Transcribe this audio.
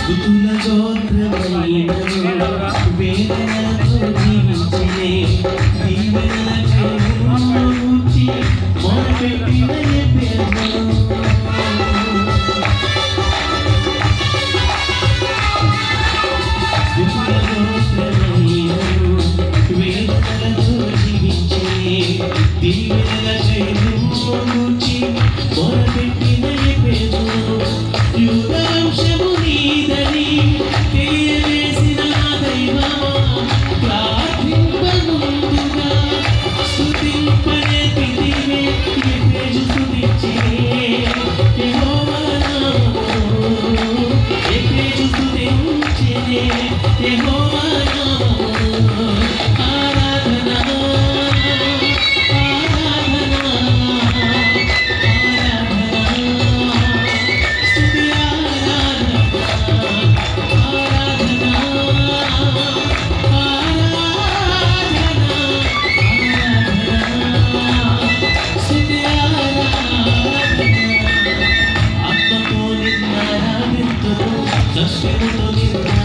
స్తుతుల గోత్రమైనను వేదనతో జీవించలే దీవెనలకై మూర్చి మొరపెట్టిన ఎబ్బెను స్తుతుల గోత్రమైనను వేదనలతో జీవించలే దీవెనలకై మూర్చి మొరపెట్టిన ఎబ్బెను యూదవంశము నీదని తెలియజేసిన దైవమా ప్రార్థింపముందుగా స్తుతింపనేర్పితివే ఎఫెసు స్తుతించినే యెహోవా నామమును ఎఫెసు స్తుతించినే యెహోవా నామమును ఆరాధన సత్యముతో నిన్నారాధింతును